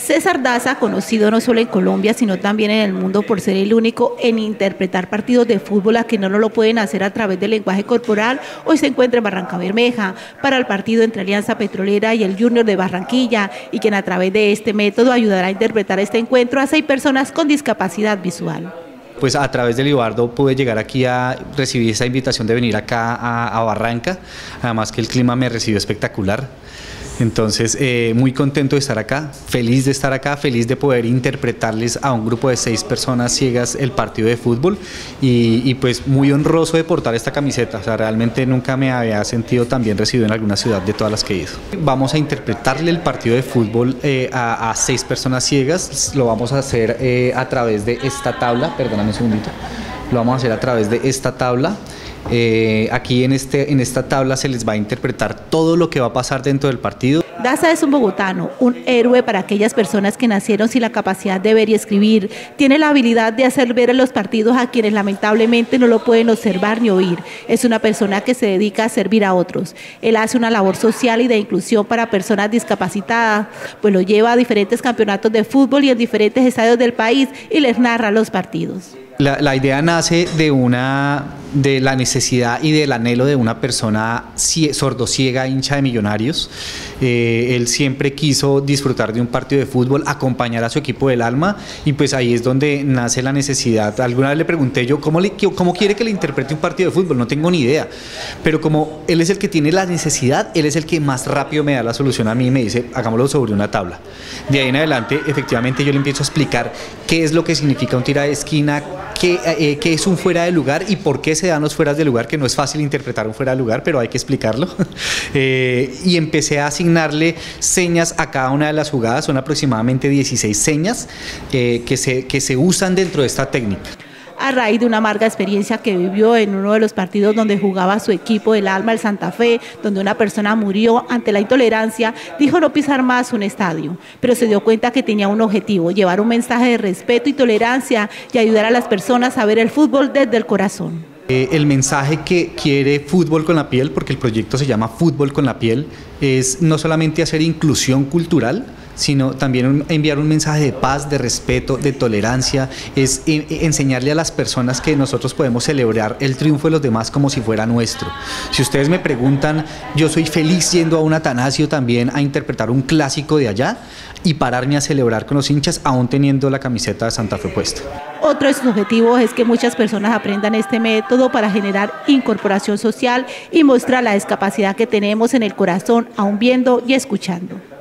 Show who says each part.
Speaker 1: César Daza, conocido no solo en Colombia, sino también en el mundo por ser el único en interpretar partidos de fútbol a que no lo pueden hacer a través del lenguaje corporal, hoy se encuentra en Barrancabermeja para el partido entre Alianza Petrolera y el Junior de Barranquilla, y quien a través de este método ayudará a interpretar este encuentro a 6 personas con discapacidad visual.
Speaker 2: Pues a través del Libardo pude llegar aquí a recibir esa invitación de venir acá a Barranca, además que el clima me recibió espectacular. Entonces, muy contento de estar acá, feliz de poder interpretarles a un grupo de 6 personas ciegas el partido de fútbol y pues muy honroso de portar esta camiseta. O sea, realmente nunca me había sentido tan bien recibido en alguna ciudad de todas las que he ido. Vamos a interpretarle el partido de fútbol a 6 personas ciegas. Lo vamos a hacer a través de esta tabla, perdóname un segundito, lo vamos a hacer a través de esta tabla. Aquí en esta tabla se les va a interpretar todo lo que va a pasar dentro del partido.
Speaker 1: Daza es un bogotano, un héroe para aquellas personas que nacieron sin la capacidad de ver y escribir. Tiene la habilidad de hacer ver en los partidos a quienes lamentablemente no lo pueden observar ni oír. Es una persona que se dedica a servir a otros. Él hace una labor social y de inclusión para personas discapacitadas, pues lo lleva a diferentes campeonatos de fútbol y en diferentes estadios del país y les narra los partidos.
Speaker 2: La idea nace de la necesidad y del anhelo de una persona sordociega, hincha de Millonarios. Él siempre quiso disfrutar de un partido de fútbol, acompañar a su equipo del alma, y pues ahí es donde nace la necesidad. Alguna vez le pregunté yo, ¿cómo quiere que le interprete un partido de fútbol? No tengo ni idea, pero como él es el que tiene la necesidad, él es el que más rápido me da la solución a mí y me dice, hagámoslo sobre una tabla. De ahí en adelante, efectivamente, yo le empiezo a explicar qué es lo que significa un tira de esquina, qué es un fuera de lugar y por qué se dan los fueras de lugar, que no es fácil interpretar un fuera de lugar, pero hay que explicarlo. Y empecé a asignarle señas a cada una de las jugadas. Son aproximadamente 16 señas que se usan dentro de esta técnica.
Speaker 1: A raíz de una amarga experiencia que vivió en uno de los partidos donde jugaba su equipo del alma, el Santa Fe, donde una persona murió ante la intolerancia, dijo no pisar más un estadio, pero se dio cuenta que tenía un objetivo: llevar un mensaje de respeto y tolerancia y ayudar a las personas a ver el fútbol desde el corazón.
Speaker 2: El mensaje que quiere Fútbol con la Piel, porque el proyecto se llama Fútbol con la Piel, es no solamente hacer inclusión cultural, sino también enviar un mensaje de paz, de respeto, de tolerancia, es enseñarle a las personas que nosotros podemos celebrar el triunfo de los demás como si fuera nuestro. Si ustedes me preguntan, yo soy feliz yendo a un Atanasio también a interpretar un clásico de allá y pararme a celebrar con los hinchas aún teniendo la camiseta de Santa Fe puesta.
Speaker 1: Otro de sus objetivos es que muchas personas aprendan este método para generar incorporación social y mostrar la discapacidad que tenemos en el corazón, aún viendo y escuchando.